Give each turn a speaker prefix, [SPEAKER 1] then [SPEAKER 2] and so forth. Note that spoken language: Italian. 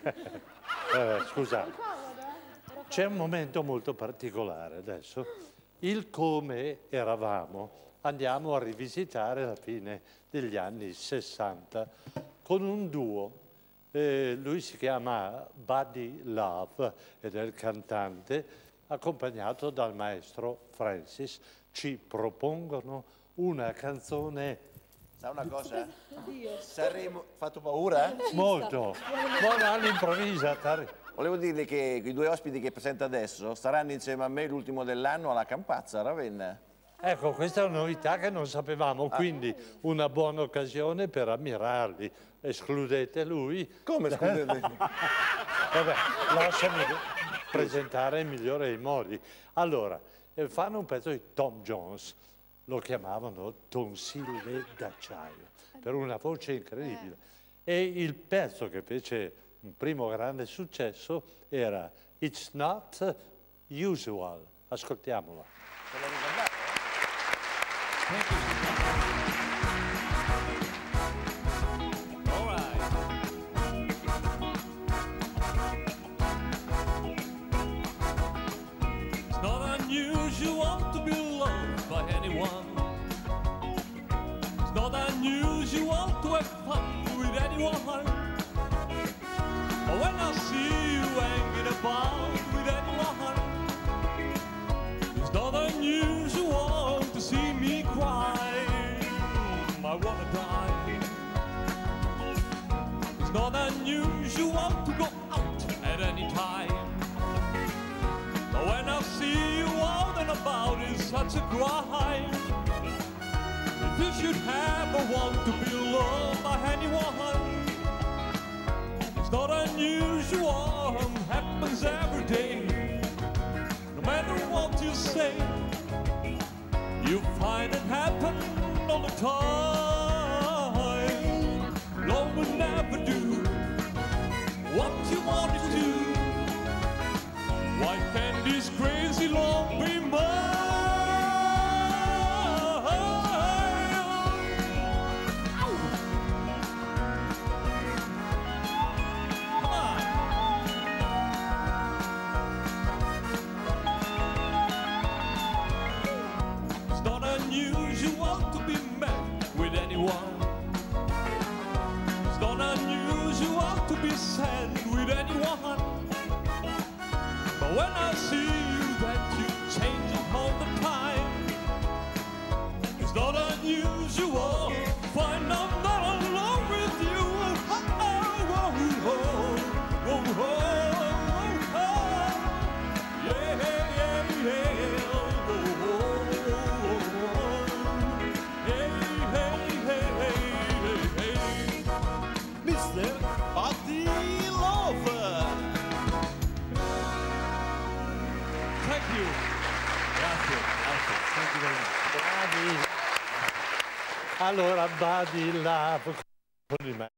[SPEAKER 1] Scusate, c'è un momento molto particolare adesso. Il come eravamo andiamo a rivisitare la fine degli anni 60 con un duo. Lui si chiama Buddy Love ed è il cantante, accompagnato dal maestro Francis. Ci propongono una canzone.
[SPEAKER 2] Sa una cosa? Sanremo fatto paura?
[SPEAKER 1] Molto, all'improvvisa.
[SPEAKER 2] Volevo dirle che i due ospiti che presenta adesso saranno insieme a me l'ultimo dell'anno alla Campazza a Ravenna.
[SPEAKER 1] Ecco, questa è una novità che non sapevamo, quindi una buona occasione per ammirarli. Escludete lui.
[SPEAKER 2] Come escludete?
[SPEAKER 1] Vabbè, lasciami presentare il migliore dei modi. Allora, fanno un pezzo di Tom Jones, lo chiamavano tonsille d'acciaio, per una voce incredibile. E il pezzo che fece un primo grande successo era It's Not Usual. Ascoltiamolo.
[SPEAKER 2] Se lo ricordate?
[SPEAKER 3] It's not unusual to be loved by anyone. It's not unusual to have fun with anyone. But when I see you hanging about with anyone, it's not unusual to see me cry. I wanna die. It's not unusual to go out at any time. But when I see you out and about, it's such a crime. If you should ever want to be loved by anyone, it's not unusual, happens every day. No matter what you say, you find it happen all the time. Love will never do what you want it to. Why can't this crazy love be mine? It's not unusual to be met with anyone. It's not unusual to be sad with anyone. But when I see you, that you changing all the time, it's not unusual. Find I'm not alone with you. Oh, oh, oh, oh, oh, oh, yeah, yeah, yeah. Oh, oh, oh, hey, hey, hey, hey, hey. Mr. Buddy Love. Thank you. Grazie, grazie. Thank you very much.
[SPEAKER 1] Bravi. Allora, Buddy Love con il